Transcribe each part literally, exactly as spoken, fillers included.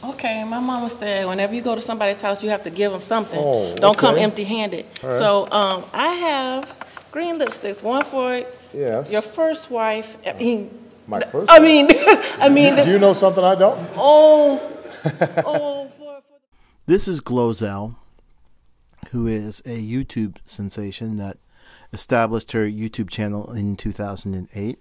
Okay, my mama said whenever you go to somebody's house, you have to give them something. Oh, Don't come okay. empty-handed. All right. So um, I have green lipsticks. One for Yes. your first wife. I mean, My first I wife? mean, I mean. Do you know something I don't? Oh, oh. For, for This is Glozell, who is a YouTube sensation that established her YouTube channel in two thousand eight.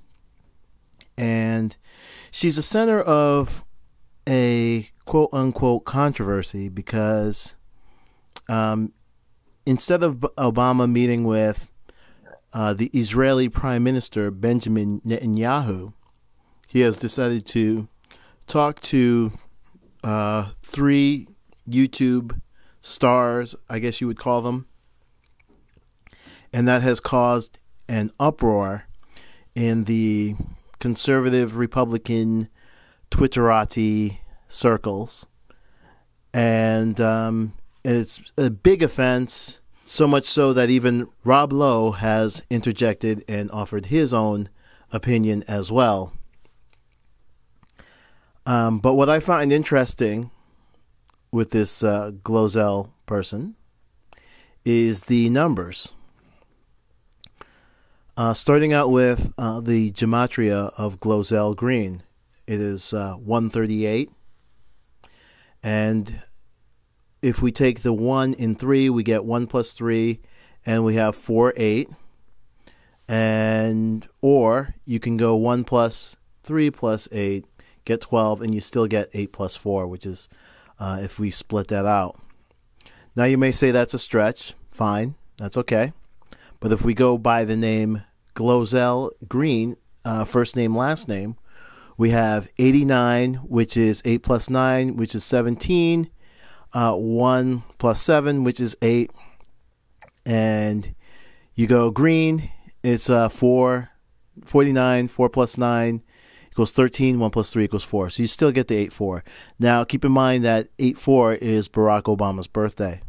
And she's the center of a quote-unquote controversy because um, instead of Obama meeting with uh, the Israeli Prime Minister Benjamin Netanyahu, he has decided to talk to uh, three YouTube stars, I guess you would call them, and that has caused an uproar in the conservative Republican Twitterati circles, and um, it's a big offense, so much so that even Rob Lowe has interjected and offered his own opinion as well. Um, but what I find interesting with this uh, Glozell person is the numbers. Uh, starting out with uh, the gematria of Glozell green. It is uh, one thirty-eight. And if we take the one in three, we get one plus three, and we have four, eight. And, or you can go one plus three plus eight, get twelve, and you still get eight plus four, which is uh, if we split that out. Now you may say that's a stretch. Fine, that's okay. But if we go by the name Glozell green, uh, first name, last name, we have eighty-nine, which is eight plus nine, which is seventeen, uh, one plus seven, which is eight, and you go green, it's uh, four, forty-nine, four plus nine equals thirteen, one plus three equals four, so you still get the eight four. Now, keep in mind that eight four is Barack Obama's birthday.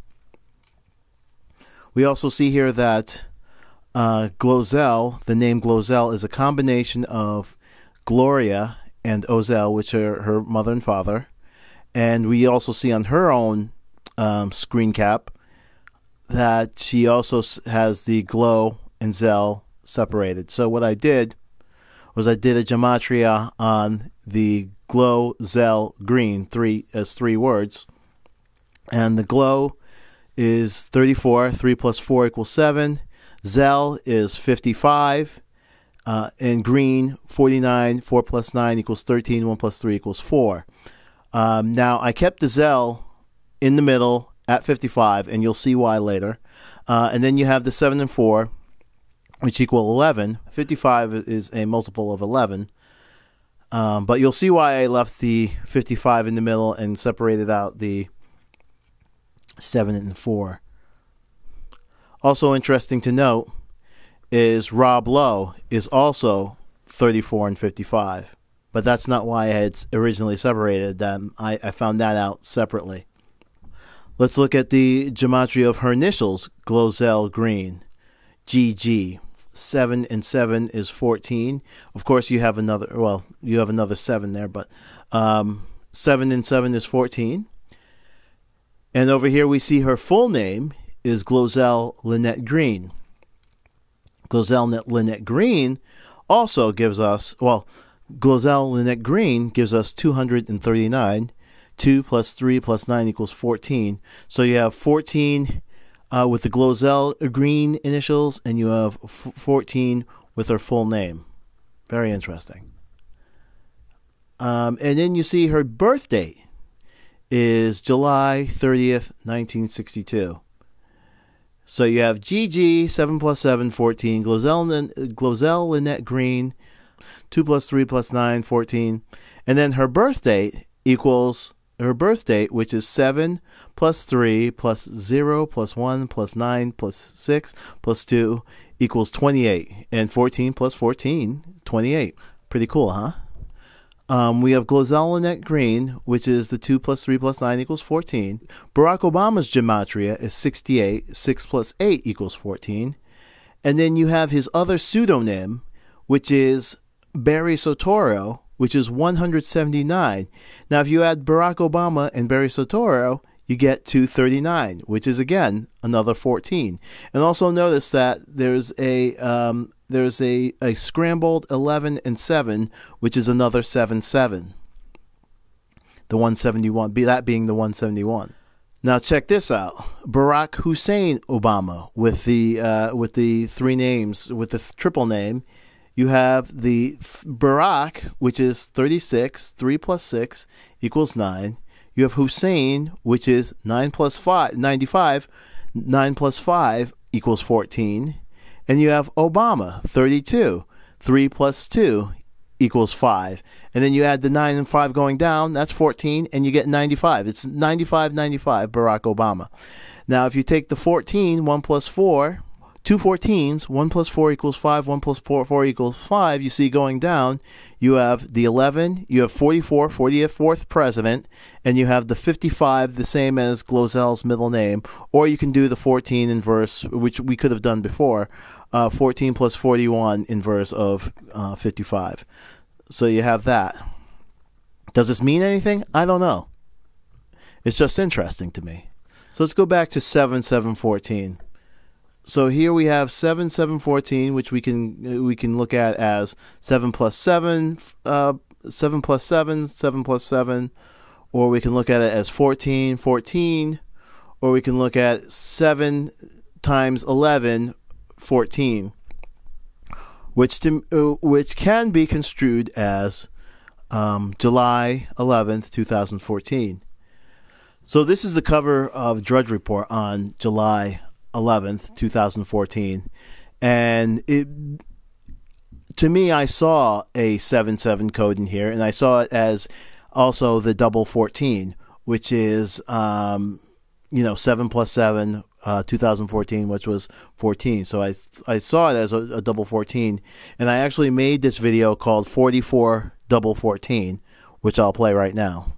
We also see here that uh, Glozell, the name Glozell, is a combination of Gloria and Ozell, which are her mother and father. And we also see on her own um, screen cap that she also has the Glow and Zell separated. So what I did was I did a gematria on the Glow, Zell, green three as three words. And the Glow is thirty-four. three plus four equals seven. Zell is fifty-five. Uh, and green, forty-nine, four plus nine equals thirteen, one plus three equals four. Um, now, I kept the Zell in the middle at fifty-five, and you'll see why later. Uh, and then you have the seven and four, which equal eleven. fifty-five is a multiple of eleven. Um, but you'll see why I left the fifty-five in the middle and separated out the seven and four. Also interesting to note is Rob Lowe is also thirty-four and fifty-five. But that's not why I had originally separated them. I, I found that out separately. Let's look at the gematria of her initials, Glozell green, G G. seven and seven is fourteen. Of course, you have another, well, you have another seven there, but um, seven and seven is fourteen. And over here we see her full name is Glozell Lynette Green. Glozell Lynette Green also gives us, well, Glozell Lynette Green gives us two hundred thirty-nine. two plus three plus nine equals fourteen. So you have fourteen uh, with the Glozell Green initials, and you have f fourteen with her full name. Very interesting. Um, and then you see her birth date is July thirtieth, nineteen sixty-two. So you have G G, seven plus seven, fourteen. Glozell, Glozell Lynette Green, two plus three plus nine, fourteen. And then her birth date equals her birth date, which is seven plus three plus zero plus one plus nine plus six plus two equals twenty-eight. And fourteen plus fourteen, twenty-eight. Pretty cool, huh? Um, we have Glozell Lynette Green, which is the two plus three plus nine equals fourteen. Barack Obama's gematria is sixty-eight. six plus eight equals fourteen. And then you have his other pseudonym, which is Barry Soetoro, which is one hundred seventy-nine. Now, if you add Barack Obama and Barry Soetoro, you get two hundred thirty-nine, which is, again, another fourteen. And also notice that there's a um, there's a, a scrambled eleven and seven, which is another seven seven. The one seventy-one, be that being the one seventy-one. Now check this out: Barack Hussein Obama with the uh, with the three names, with the th- triple name. You have the th- Barack, which is thirty-six. Three plus six equals nine. You have Hussein, which is nine plus five, ninety-five. Nine plus five equals fourteen, and you have Obama, thirty-two. Three plus two equals five. And then you add the nine and five going down, that's fourteen, and you get ninety-five. It's ninety-five, ninety-five, Barack Obama. Now, if you take the fourteen, one plus four, two fourteens, one plus four equals five, one plus four, four equals five, you see going down, you have the eleven, you have forty-four, forty-fourth president, and you have the fifty-five, the same as Glozell's middle name, or you can do the fourteen inverse, which we could have done before, uh, fourteen plus forty-one inverse of uh, fifty-five. So you have that. Does this mean anything? I don't know. It's just interesting to me. So let's go back to seven seven fourteen. So here we have seven seven fourteen, which we can we can look at as seven plus seven, uh, seven plus seven, seven plus seven, or we can look at it as fourteen, fourteen, or we can look at seven times eleven, fourteen. Which to, uh, which can be construed as um, July eleventh, two thousand fourteen. So this is the cover of Drudge Report on July eleventh, two thousand fourteen, and it, to me, I saw a seven seven code in here, and I saw it as also the double fourteen, which is um, you know seven plus seven. Uh, two thousand fourteen, which was fourteen. So I I saw it as a, a double fourteen, and I actually made this video called forty-four double fourteen, which I'll play right now.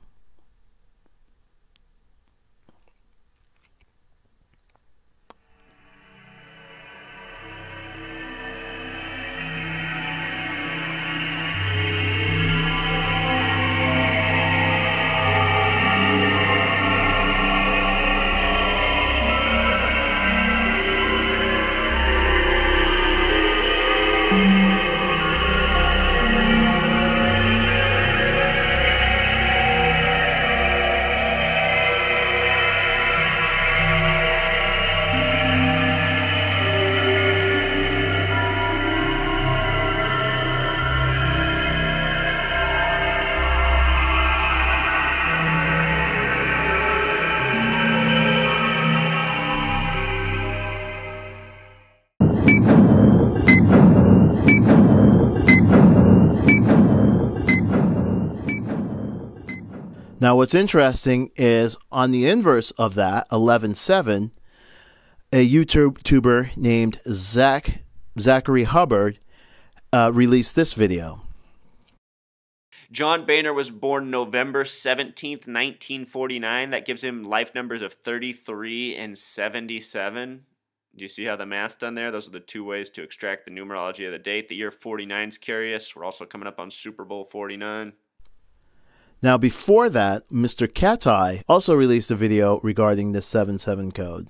Now, what's interesting is on the inverse of that, eleven seven, a YouTuber named Zach Zachary Hubbard uh, released this video. John Boehner was born November seventeenth, nineteen forty-nine. That gives him life numbers of thirty-three and seventy-seven. Do you see how the math's done there? Those are the two ways to extract the numerology of the date. The year forty-nine is curious. We're also coming up on Super Bowl forty-nine. Now, before that, Mister Cateye also released a video regarding this seven seven code.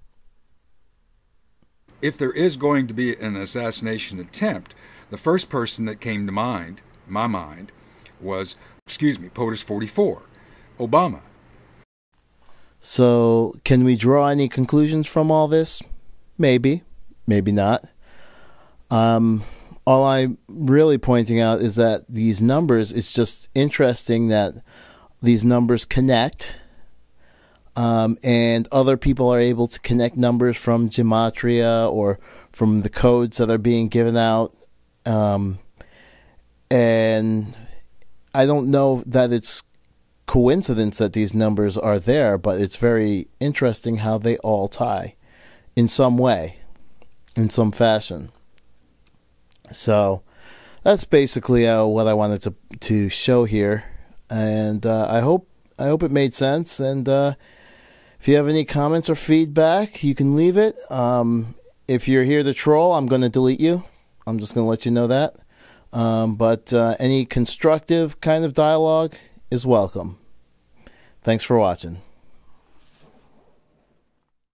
If there is going to be an assassination attempt, the first person that came to mind, my mind, was, excuse me, POTUS forty-four, Obama. So, can we draw any conclusions from all this? Maybe, maybe not. Um... All I'm really pointing out is that these numbers, it's just interesting that these numbers connect, um, and other people are able to connect numbers from gematria or from the codes that are being given out. Um, and I don't know that it's coincidence that these numbers are there, but it's very interesting how they all tie in some way, in some fashion. So that's basically uh, what I wanted to to show here, and uh, I hope I hope it made sense. And uh, if you have any comments or feedback, you can leave it. Um, if you're here to troll, I'm going to delete you. I'm just going to let you know that. Um, but uh, any constructive kind of dialogue is welcome. Thanks for watching.